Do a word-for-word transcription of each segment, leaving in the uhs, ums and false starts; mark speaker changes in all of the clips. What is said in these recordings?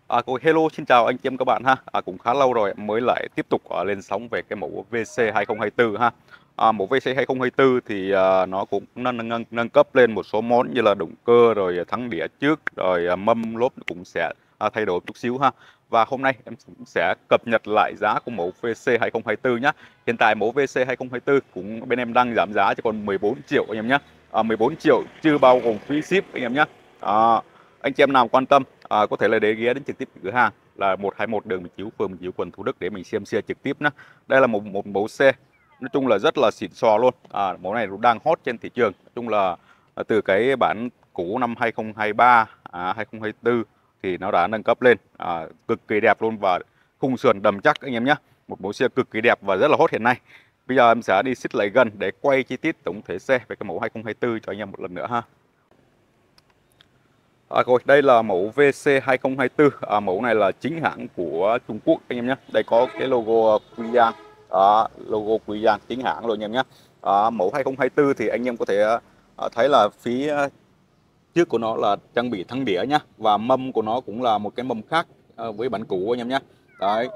Speaker 1: À, cô- hello, xin chào anh chị em các bạn ha. À, cũng khá lâu rồi em mới lại tiếp tục à, lên sóng về cái mẫu vê xê hai không hai tư ha. À, mẫu vê xê hai không hai tư thì à, nó cũng nâng, nâng nâng cấp lên một số món như là động cơ rồi thắng đĩa trước rồi à, mâm lốp cũng sẽ à, thay đổi chút xíu ha. Và hôm nay em cũng sẽ cập nhật lại giá của mẫu vê xê hai không hai tư nhé. Hiện tại mẫu vê xê hai không hai tư cũng bên em đang giảm giá cho còn mười bốn triệu anh em nhé. À, mười bốn triệu chưa bao gồm phí ship anh em nhé. À, anh chị em nào quan tâm à, có thể là để ghé đến trực tiếp cửa hàng là một hai một đường Bình Chiếu, phường Bình Chiếu, quận Thủ Đức để mình xem xe trực tiếp nhé. Đây là một một mẫu xe nói chung là rất là xịn sò luôn. À, mẫu này cũng đang hot trên thị trường. Nói chung là à, từ cái bản cũ năm hai không hai ba, à, hai không hai tư thì nó đã nâng cấp lên, à, cực kỳ đẹp luôn và khung sườn đầm chắc anh em nhé. Một mẫu xe cực kỳ đẹp và rất là hot hiện nay. Bây giờ em sẽ đi xích lại gần để quay chi tiết tổng thể xe về cái mẫu hai không hai tư cho anh em một lần nữa ha. À, rồi đây là mẫu vê xê hai không hai tư. À, mẫu này là chính hãng của Trung Quốc anh em nhé. Đây có cái logo Quý Giang, à, logo Quý Giang chính hãng luôn anh em nhé. À, mẫu hai không hai tư thì anh em có thể à, thấy là phía trước của nó là trang bị thắng đĩa nhá, và mâm của nó cũng là một cái mâm khác à, với bản cũ anh em nhé. Đấy,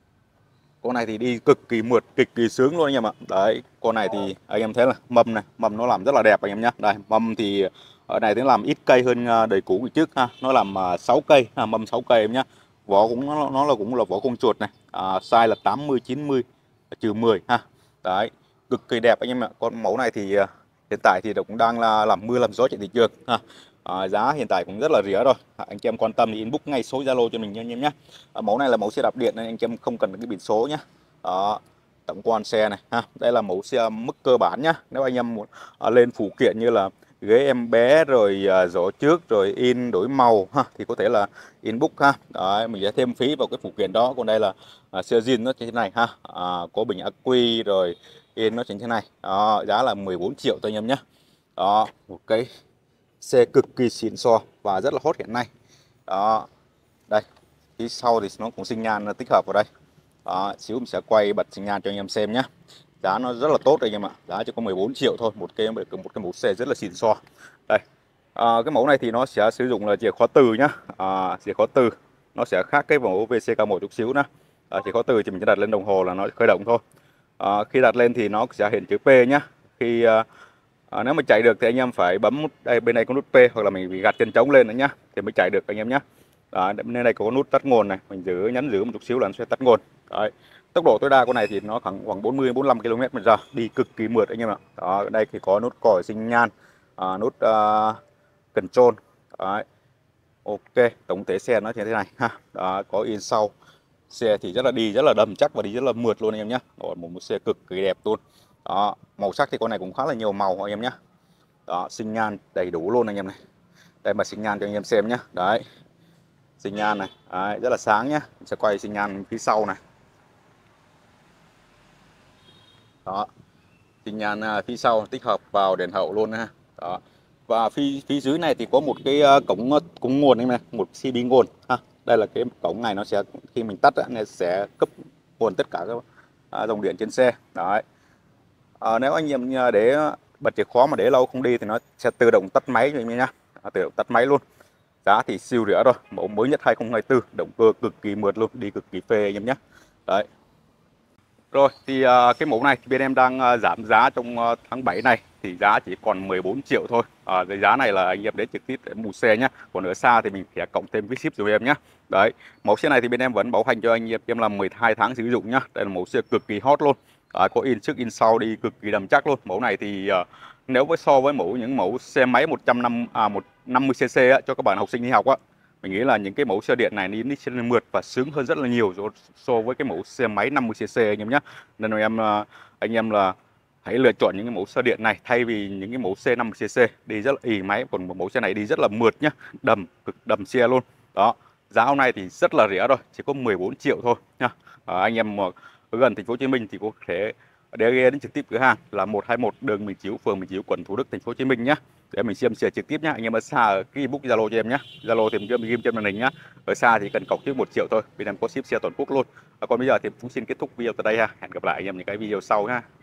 Speaker 1: con này thì đi cực kỳ mượt, cực kỳ sướng luôn anh em ạ. Đấy, con này thì anh em thấy là mâm này, mâm nó làm rất là đẹp anh em nhé. Đây, mâm thì ở này thì làm ít cây hơn à, đời cũ ngày trước ha. Nó làm à, sáu cây, à, mâm sáu cây em nhé. Vỏ cũng nó, nó là cũng là vỏ con chuột này, à, size là tám mươi chín mươi trừ mười ha. Đấy, cực kỳ đẹp anh em ạ. Con mẫu này thì à, hiện tại thì cũng đang là làm mưa làm gió trên thị trường ha. À, giá hiện tại cũng rất là rẻ rồi. À, anh chị em quan tâm thì inbox ngay số Zalo cho mình nha anh em nhé. À, mẫu này là mẫu xe đạp điện nên anh chị em không cần cái biển số nhé. Đó, tổng quan xe này ha. Đây là mẫu xe mức cơ bản nhá. Nếu anh em muốn à, lên phụ kiện như là ghế em bé rồi à, giỏ trước rồi in đổi màu ha thì có thể là inbox ha. Đấy, mình sẽ thêm phí vào cái phụ kiện đó. Còn đây là à, xe zin nó như thế này ha. À, có bình ắc quy rồi in nó như thế này. Đó, giá là mười bốn triệu thôi anh em nhé. Đó, một cái xe cực kỳ xịn sò và rất là hot hiện nay. Đó, đây phía sau thì nó cũng sinh nhan tích hợp vào đây. Đó, xíu mình sẽ quay bật sinh nhan cho anh em xem nhé. Giá nó rất là tốt đây anh em ạ. Giá chỉ có mười bốn triệu thôi, một cái một cái mẫu xe rất là xịn sò. Đây, à, cái mẫu này thì nó sẽ sử dụng là chìa khóa từ nhá. À, chìa khóa từ nó sẽ khác cái mẫu vê xê ca một chút xíu nữa. À, chìa khóa từ thì mình chỉ đặt lên đồng hồ là nó khởi động thôi. À, khi đặt lên thì nó sẽ hiện chữ P nhá. Khi à, à, nếu mà chạy được thì anh em phải bấm nút đây, bên đây có nút P hoặc là mình bị gạt chân trống lên nữa nhá thì mới chạy được anh em nhé. Đó, bên đây có nút tắt nguồn này, mình giữ nhấn giữ một chút xíu là nó sẽ tắt nguồn. Đấy, tốc độ tối đa của này thì nó khoảng khoảng bốn mươi bốn mươi lăm ki lô mét trên giờ, đi cực kỳ mượt anh em ạ. Đó, đây thì có nút còi sinh nhan, à, nút uh, control. Đấy, ok, tổng thể xe nó như thế này ha. Đó, có yên sau, xe thì rất là đi rất là đầm chắc và đi rất là mượt luôn anh em nhé. Đó, một, một xe cực kỳ đẹp luôn. Đó, màu sắc thì con này cũng khá là nhiều màu anh em nhé. Đó, sinh nhan đầy đủ luôn anh em này. Đây mà sinh nhan cho anh em xem nhé. Đấy, sinh nhan này. Đấy, rất là sáng nhé. Mình sẽ quay sinh nhan phía sau này. Đó, sinh nhan à, phía sau tích hợp vào đèn hậu luôn ha. Đó, và phía phía dưới này thì có một cái uh, cổng cổng nguồn này, một xê pê nguồn ha. Đây là cái cổng này, nó sẽ khi mình tắt nó sẽ cấp nguồn tất cả các uh, dòng điện trên xe. Đấy, à, nếu anh em để bật chìa khóa mà để lâu không đi thì nó sẽ tự động tắt máy cho anh em nhé. À, tự động tắt máy luôn. Giá thì siêu rẻ rồi, mẫu mới nhất hai không hai tư, động cơ cực kỳ mượt luôn, đi cực kỳ phê anh em nhé. Đấy, rồi thì uh, cái mẫu này thì bên em đang uh, giảm giá trong uh, tháng bảy này thì giá chỉ còn mười bốn triệu thôi. À, giá này là anh em đến trực tiếp để mua xe nhé. Còn ở xa thì mình sẽ cộng thêm phí ship rồi em nhé. Đấy, mẫu xe này thì bên em vẫn bảo hành cho anh em em là mười hai tháng sử dụng nhá. Đây là mẫu xe cực kỳ hot luôn. À, có in trước in sau, đi cực kỳ đầm chắc luôn. Mẫu này thì uh, nếu với so với mẫu những mẫu xe máy một trăm năm à một năm mươi cc á, cho các bạn học sinh đi học á, mình nghĩ là những cái mẫu xe điện này đi sẽ mượt và sướng hơn rất là nhiều so với cái mẫu xe máy năm mươi cc anh em nhé. Nên là em anh em là hãy lựa chọn những cái mẫu xe điện này thay vì những cái mẫu xe năm mươi cc đi rất là ì máy, còn một mẫu xe này đi rất là mượt nhá, đầm cực đầm xe luôn. Đó, giá hôm nay thì rất là rẻ rồi, chỉ có mười bốn triệu thôi nha. À, anh em ở gần thành phố Hồ Chí Minh thì có thể để ghé đến trực tiếp cửa hàng là một hai một đường Bình Chiếu, phường Bình Chiếu, quận Thủ Đức, thành phố Hồ Chí Minh nhé, để mình xem xe trực tiếp nhá. Anh em ở xa ở cái inbox Zalo cho em nhé. Zalo thì mình ghim trên màn hình nhá. Ở xa thì cần cọc trước một triệu thôi, bên em có ship xe toàn quốc luôn. À, còn bây giờ thì cũng xin kết thúc video tại đây ha. Hẹn gặp lại anh em những cái video sau ha.